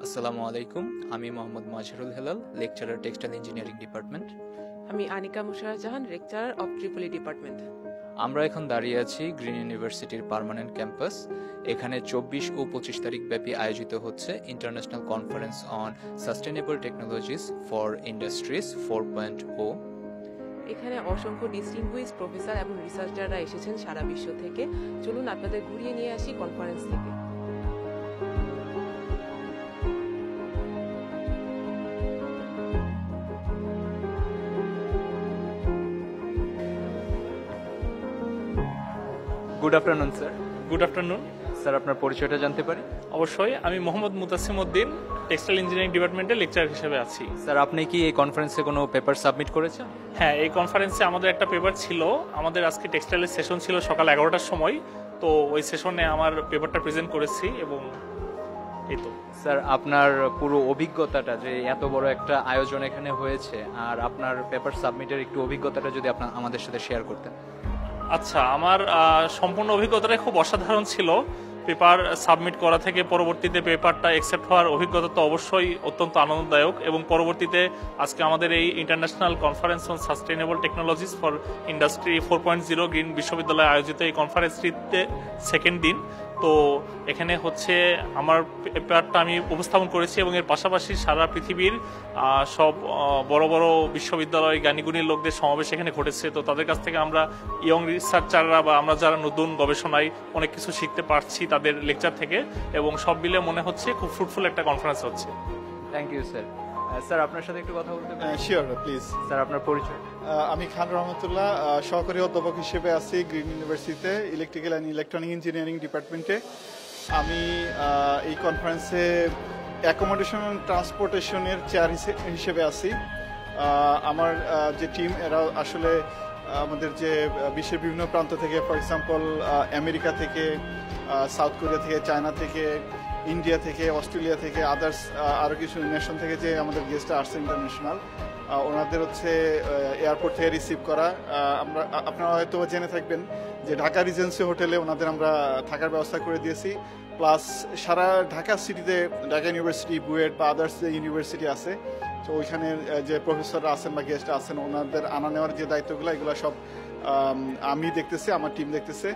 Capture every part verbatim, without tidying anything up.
আসসালামু আলাইকুম। আমি Mohammad Mazharul Helal, lecturer textile engineering department. আমি Anika Musharraf Jahan, lecturer of triple E department. আমরা এখন দাঁড়িয়ে আছি গ্রিন ইউনিভার্সিটির পার্মানেন্ট ক্যাম্পাস। এখানে চব্বিশ ও পঁচিশ তারিখ ব্যাপী আয়োজিত হচ্ছে international conference on sustainable technologies for industries four point ও। এখানে অসংখ্য ডিস্টিংগুইশ প্রফেসর এবং রিসার্চাররা এসেছেন সারা বিশ্ব থেকে। চলুন আপনাদের ঘুরিয়ে নিয়ে আসি কনফারেন্স থেকে। Good afternoon sir. Good afternoon sir, আপনার পরিচয়টা জানতে পারি? অবশ্যই, আমি মোহাম্মদ মুতাসিম উদ্দিন, টেক্সটাইল ইঞ্জিনিয়ারিং ডিপার্টমেন্টের লেকচারার হিসেবে আছি। স্যার, আপনি কি এই কনফারেন্সে কোনো পেপার সাবমিট করেছেন? হ্যাঁ, এই কনফারেন্সে আমাদের একটা পেপার ছিল। আমাদের আজকে টেক্সটাইলের সেশন ছিল সকাল এগারোটার সময়, তো ওই সেশনে আমার পেপারটা প্রেজেন্ট করেছি এবং এই তো। স্যার, আপনার পুরো অভিজ্ঞতাটা, যে এত বড় একটা আয়োজন এখানে হয়েছে, আর আপনার পেপার সাবমিটের একটু অভিজ্ঞতাটা যদি আপনার আমাদের সাথে শেয়ার করতেন। আচ্ছা, আমার সম্পূর্ণ অভিজ্ঞতাটা খুব অসাধারণ ছিল। পেপার সাবমিট করা থেকে পরবর্তীতে পেপারটা অ্যাকসেপ্ট হওয়ার অভিজ্ঞতা তো অবশ্যই অত্যন্ত আনন্দদায়ক, এবং পরবর্তীতে আজকে আমাদের এই international conference on sustainable technologies for industry four point zero green বিশ্ববিদ্যালয়ে আয়োজিত এই কনফারেন্সটিতে সেকেন্ড দিন। তো এখানে হচ্ছে আমার পেপারটা আমি উপস্থাপন করেছি, এবং এর পাশাপাশি সারা পৃথিবীর সব বড় বড় বিশ্ববিদ্যালয় জ্ঞানীগুণী লোকদের সমাবেশ এখানে ঘটেছে। তো তাদের কাছ থেকে আমরা ইয়ং রিসার্চাররা বা আমরা যারা নতুন গবেষণায় অনেক কিছু শিখতে পারছি তাদের লেকচার থেকে, এবং সব মিলে মনে হচ্ছে খুব ফ্রুটফুল একটা কনফারেন্স হচ্ছে। Thank you sir. স্যার, আপনার সাথে একটু কথা বলতে পারি? Sure, please. স্যার, আপনার পরিচয়? আমি খান রহমতুল্লাহ, সহকারী অধ্যাপক হিসেবে আছি গ্রিন ইউনিভার্সিটিতে ইলেকট্রিক্যাল অ্যান্ড ইলেকট্রনিক ইঞ্জিনিয়ারিং ডিপার্টমেন্টে। আমি এই কনফারেন্সে অ্যাকোমোডেশন অ্যান্ড ট্রান্সপোর্টেশনের চেয়ার হিসেবে আছি। আমার যে টিম, এরা আসলে আমাদের যে বিশ্বের বিভিন্ন প্রান্ত থেকে, ফর এক্সাম্পল আমেরিকা থেকে, সাউথ কোরিয়া থেকে, চায়না থেকে, ইন্ডিয়া থেকে, অস্ট্রেলিয়া থেকে, আদার্স আরও কিছু নেশন থেকে যে আমাদের গেস্টরা আসছে ইন্টারন্যাশনাল, ওনাদের হচ্ছে এয়ারপোর্ট থেকে রিসিভ করা। আমরা আপনারা হয়তো জেনে থাকবেন যে ঢাকা রিজেন্সি হোটেলে ওনাদের আমরা থাকার ব্যবস্থা করে দিয়েছি। প্লাস সারা ঢাকা সিটিতে ঢাকা ইউনিভার্সিটি, বুয়েট বা আদার্স যে ইউনিভার্সিটি আছে, তো ওইখানে যে প্রফেসররা আছেন বা গেস্ট আছেন, ওনাদের আনা নেওয়ার যে দায়িত্বগুলো, এগুলো সব আমি দেখতেছি, আমার টিম দেখতেছে।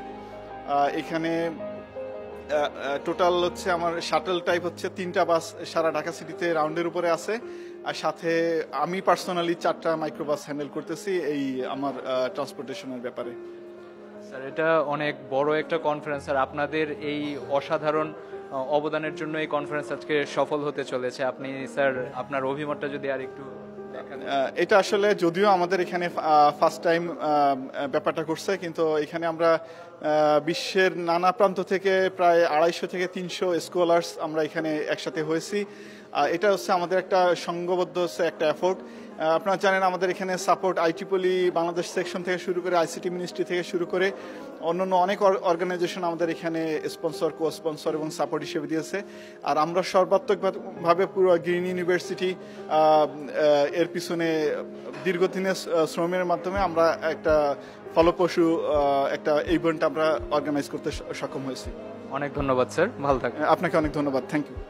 এখানে টোটাল হচ্ছে আমার শাটল টাইপ হচ্ছে তিনটা বাস সারা ঢাকা সিটিতে রাউন্ডের উপরে আছে, আর সাথে আমি পার্সোনালি চারটা মাইক্রোবাস হ্যান্ডেল করতেছি এই আমার ট্রান্সপোর্টেশনের ব্যাপারে। স্যার, এটা অনেক বড় একটা কনফারেন্স, আর আপনাদের এই অসাধারণ অবদানের জন্য এই কনফারেন্স আজকে সফল হতে চলেছে। আপনি স্যার আপনার অভিমতটা যদি আর একটু দেখান। এটা আসলে যদিও আমাদের এখানে ফার্স্ট টাইম ব্যাপারটা করছে, কিন্তু এখানে আমরা বিশ্বের নানা প্রান্ত থেকে প্রায় আড়াইশো থেকে তিনশো স্কলার্স আমরা এখানে একসাথে হয়েছি। এটা হচ্ছে আমাদের একটা সংঘবদ্ধ হচ্ছে একটা এফোর্ট। আপনারা জানেন আমাদের এখানে সাপোর্ট আইটিপলি বাংলাদেশ সেকশন থেকে শুরু করে, আইসিটি মিনিস্ট্রি থেকে শুরু করে অন্যান্য অনেক অর্গানাইজেশন আমাদের এখানে স্পন্সর, কো স্পন্সর এবং সাপোর্ট হিসেবে দিয়েছে। আর আমরা সর্বাত্মকভাবে পুরো গ্রিন ইউনিভার্সিটি এর পিছনে দীর্ঘদিনের শ্রমের মাধ্যমে আমরা একটা ফলপ্রসূ একটা ইভেন্ট আমরা অর্গানাইজ করতে সক্ষম হয়েছি। অনেক ধন্যবাদ স্যার, ভালো থাকবেন। আপনাকে অনেক ধন্যবাদ, থ্যাংক ইউ।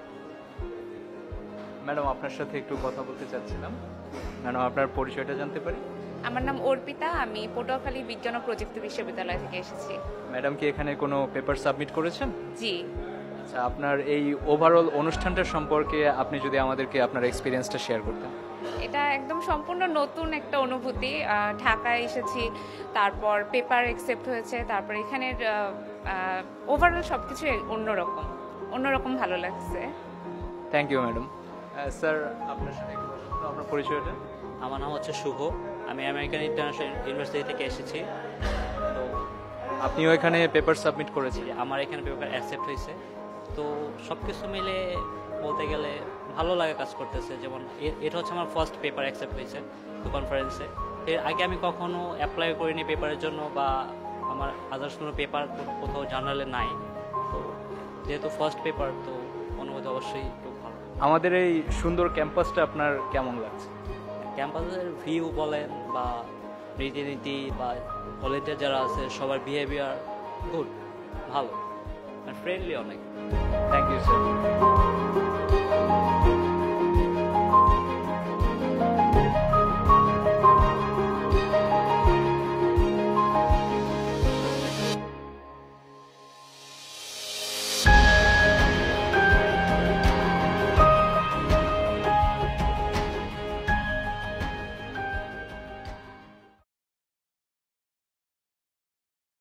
ম্যাডাম, আপনার সাথে একটু কথা বলতে চাচ্ছিলাম। ম্যাডাম, আপনার পরিচয়টা জানতে পারি? আমার নাম অর্পিতা, আমি পটুয়াখালী বিজ্ঞান ও প্রযুক্তি বিশ্ববিদ্যালয় থেকে এসেছি। ম্যাডাম কি এখানে কোনো পেপার সাবমিট করেছেন? জি। আচ্ছা, আপনার এই ওভারঅল অনুষ্ঠানটা সম্পর্কে আপনি যদি আমাদেরকে আপনার এক্সপিরিয়েন্সটা শেয়ার করতেন। এটা একদম সম্পূর্ণ নতুন একটা অনুভূতি। ঢাকায় এসেছি, তারপর পেপার অ্যাকসেপ্ট হয়েছে, তারপর এখানের ওভারঅল সব কিছু অন্যরকম অন্যরকম ভালো লাগছে। Thank you madam. স্যার, আপনার সাথে আপনার পরিচয়টা? আমার নাম হচ্ছে শুভ, আমি আমেরিকান ইন্টারন্যাশনাল ইউনিভার্সিটি থেকে এসেছি। তো আপনিও এখানে পেপার সাবমিট করেছি? আমার এখানে পেপার অ্যাকসেপ্ট হয়েছে। তো সব কিছু মিলে বলতে গেলে ভালো লাগে কাজ করতেছে। যেমন এটা হচ্ছে আমার ফার্স্ট পেপার অ্যাকসেপ্ট হয়েছে তো কনফারেন্সে। এর আগে আমি কখনো অ্যাপ্লাই করিনি পেপারের জন্য, বা আমার আদার্স কোনো পেপার কোথাও জার্নালে নাই। তো যেহেতু ফার্স্ট পেপার, তো অনুভূতি অবশ্যই খুব ভালো। আমাদের এই সুন্দর ক্যাম্পাসটা আপনার কেমন লাগছে? ক্যাম্পাসের ভিউ বলেন বা রীতিনীতি বা ভলেন্টিয়ার যারা আছে, সবার বিহেভিয়ার গুড, ভালো, ফ্রেন্ডলি অনেক। Thank you sir.